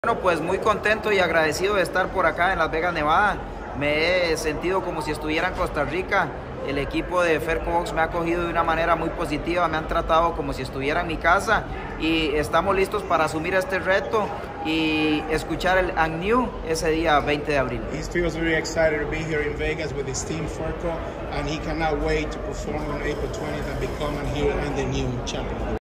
Bueno, pues muy contento y agradecido de estar por acá en Las Vegas, Nevada. Me he sentido como si estuviera en Costa Rica. El equipo de Ferco Box me ha acogido de una manera muy positiva, me han tratado como si estuviera en mi casa y estamos listos para asumir este reto y escuchar el And New ese día 20 de abril. He feels very excited to be here in Vegas with his team Ferco, and he cannot wait to perform on April 20th and become here in the new champion.